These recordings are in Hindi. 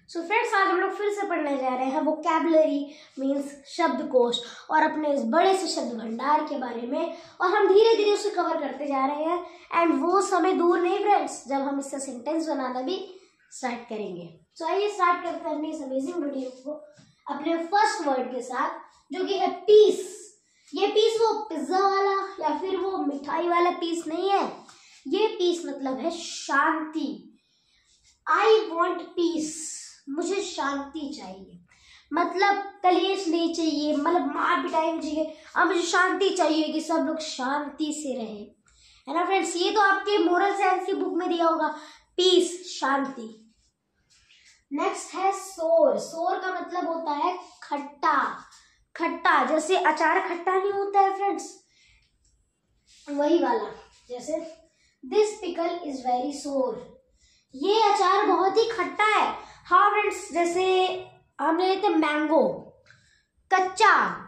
सो फ्रेंड्स, आज हम लोग फिर से पढ़ने जा रहे हैं वोकैबुलरी मीन्स शब्दकोश और अपने इस बड़े से शब्द भंडार के बारे में, और हम धीरे धीरे उसे कवर करते जा रहे हैं। एंड वो समय दूर नहीं फ्रेंड्स जब हम इससे सेंटेंस बनाना भी स्टार्ट करेंगे। सो आइए स्टार्ट करते हैं अपनी इस अमेजिंग वीडियो को अपने फर्स्ट वर्ड के साथ, जो कि है पीस। ये पीस वो पिज्जा वाला या फिर वो मिठाई वाला पीस नहीं है। ये पीस मतलब है शांति। आई वॉन्ट पीस, मुझे शांति चाहिए, मतलब कलेश नहीं चाहिए, मतलब मार पिटाई नहीं चाहिए। अब मुझे शांति चाहिए कि सब लोग शांति से रहे, है ना फ्रेंड्स। ये तो आपके मोरल साइंस की बुक में दिया होगा, पीस, शांति। नेक्स्ट है सोर। सोर का मतलब होता है खट्टा। खट्टा जैसे अचार खट्टा नहीं होता है फ्रेंड्स, वही वाला। जैसे दिस पिकल इज वेरी सोर, ये अचार बहुत ही खट्टा है। हाँ फ्रेंड्स, जैसे हम ले लेते मैंगो कच्चा,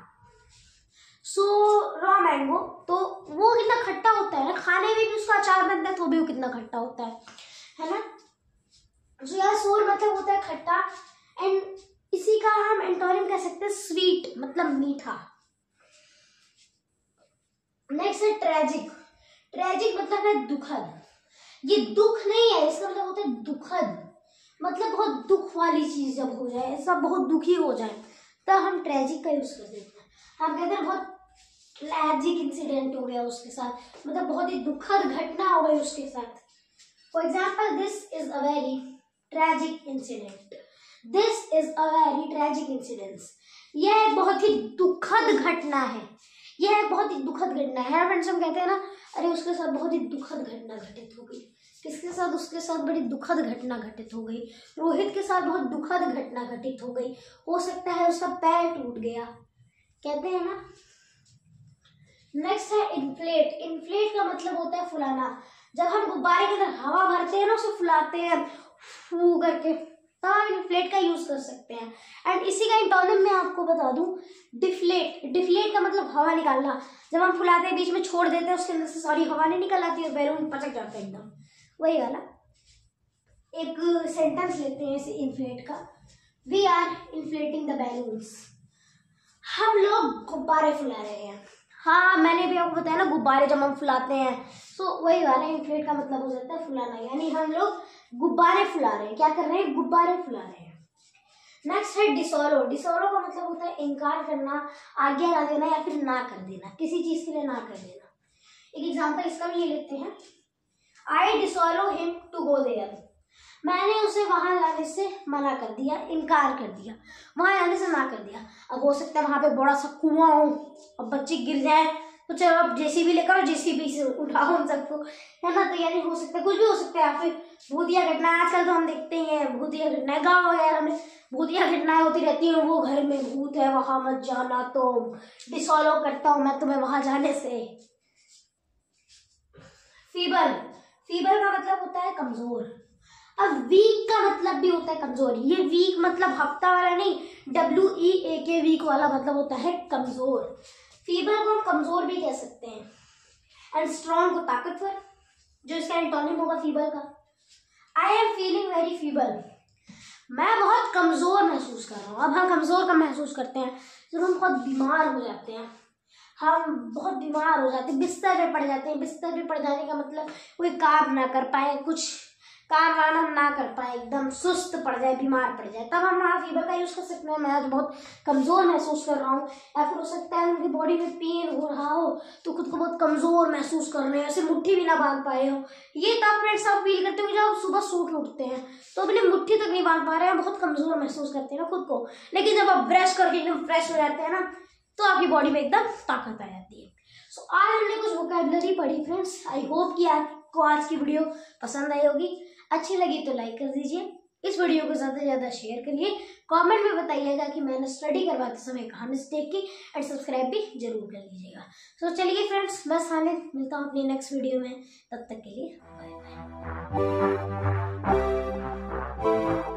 रॉ मैंगो, तो वो कितना खट्टा होता है ना, खाने में भी उसका अचार बनता है तो भी वो कितना खट्टा होता है ना। तो यार सोर मतलब होता है खट्टा, एंड इसी का हम एंटोनिम कह सकते हैं स्वीट, मतलब मीठा। नेक्स्ट है ट्रेजिक। ट्रेजिक मतलब है दुखद। ये दुख नहीं है, इसका मतलब होता है दुखद, मतलब बहुत दुख वाली चीज जब हो जाए, ऐसा बहुत दुखी हो जाए तब हम ट्रेजिक का यूज कर देते हैं। हम कहते हैं बहुत ट्रेजिक इंसिडेंट हो गया उसके साथ, मतलब बहुत ही दुखद घटना हो गई उसके साथ। For example, this is a very tragic incident. This is a very tragic incidence. यह एक बहुत ही दुखद घटना है। यह एक बहुत ही दुखद घटना है फ्रेंड्स। हम कहते हैं ना, अरे उसके साथ बहुत ही दुखद घटना घटित हो गई। किसके साथ? उसके साथ बड़ी दुखद घटना घटित हो गई। रोहित के साथ बहुत दुखद घटना घटित हो गई। हो सकता है उसका पैर टूट गया, कहते हैं ना। नेक्स्ट है इन्फ्लेट। इन्फ्लेट का मतलब होता है फुलाना। जब हम गुब्बारे के अंदर हवा भरते हैं ना, उसे फुलाते हैं फू करके, तब हम इन्फ्लेट का यूज कर सकते हैं। एंड इसी का एंटोनिम मैं आपको बता दूं, डिफ्लेट। डिफ्लेट का मतलब हवा निकालना। जब हम फुलाते हैं बीच में छोड़ देते हैं, उसके अंदर से सारी हवा नहीं निकल आती और बैलून पचक जाता है एकदम, वही वाला। एक सेंटेंस लेते हैं इसे इन्फ्लेट का। We are inflating the balloons. हम लोग गुब्बारे फुला रहे हैं। हाँ, मैंने भी आपको बताया ना, गुब्बारे जब हम फुलाते हैं, तो वही वाला इन्फ्लेट का मतलब हो जाता है फुलाना, यानी हम लोग गुब्बारे फुला रहे हैं। क्या कर रहे हैं? गुब्बारे फुला रहे हैं। नेक्स्ट है डिसॉलो। डिसॉलो का मतलब होता है इनकार करना, आज्ञा ना देना या फिर ना कर देना, किसी चीज के लिए ना कर देना। एक एग्जांपल इसका भी ले लेते हैं। I dissolve him to go there. मैंने उसे वहां जाने से मना कर दिया, इनकार कर दिया, वहां जाने से ना कर दिया। अब हो सकता है वहां पे बड़ा सा कुआं हो और बच्चे गिर जाए, तो चलो अब जेसीबी लेकर जेसीबी से उठाओ उन सबको, है ना। तो यानी हो सकता है, कुछ भी हो सकता है। फिर भूतिया घटना, आजकल तो हम देखते हैं भूतिया घटनाएं, गाँव वगैरह में भूतिया घटनाएं होती रहती हैं। वो घर में भूत है, वहां मत जाना, तो डिसॉल्व करता हूँ मैं तुम्हें वहां जाने से। फीबल। फीबल का मतलब होता है कमजोर। अब वीक का मतलब भी होता है कमजोर। ये वीक मतलब हफ्ता वाला नहीं, WEAK वीक वाला मतलब होता है कमजोर। फीबल को हम कमजोर भी कह सकते हैं। एंड स्ट्रॉन्ग को ताकतवर, जो इसका एंटोनिम होगा फीबल का। I am feeling very feeble, मैं बहुत कमजोर महसूस कर रहा हूँ। अब हम कमजोर कब महसूस करते हैं? जब हम बहुत बीमार हो जाते हैं। हम बहुत बीमार हो जाते हैं, बिस्तर पे पड़ जाते हैं। बिस्तर पे पड़ जाने का मतलब कोई काम ना कर पाए, कुछ काम वाम हम ना कर पाए, एकदम सुस्त पड़ जाए, बीमार पड़ जाए, तब हम वहाँ फीवर का यूज कर सकते हैं। मैं आज बहुत कमजोर महसूस कर रहा हूँ। या फिर हो सकता है उनकी बॉडी में पेन हो रहा हो, तो खुद को बहुत कमजोर महसूस कर रहे हैं, ऐसे मुट्ठी भी ना बांध पाए हो। ये तब फ्रेंड्स आप फील करते हो जब आप सुबह सो के उठते हैं तो अपनी मुट्ठी तक नहीं बांध पा रहे हैं, बहुत कमजोर महसूस करते हैं ना खुद को। लेकिन जब आप ब्रश करके एकदम फ्रेश हो जाते हैं ना, तो आपकी बॉडी में एकदम ताकत आ जाती है। सो आज हमने कुछ वोकैबुलरी पढ़ी फ्रेंड्स। आई होप कि आपको आज की वीडियो पसंद आई होगी। अच्छी लगी तो लाइक कर दीजिए, इस वीडियो को ज़्यादा से ज़्यादा शेयर करिए, कमेंट में बताइएगा कि मैंने स्टडी करवाते समय कहाँ मिस्टेक की, एंड सब्सक्राइब भी जरूर कर लीजिएगा। सो चलिए फ्रेंड्स, बस आने मिलता हूँ अपनी नेक्स्ट वीडियो में, तब तक के लिए बाय बाय।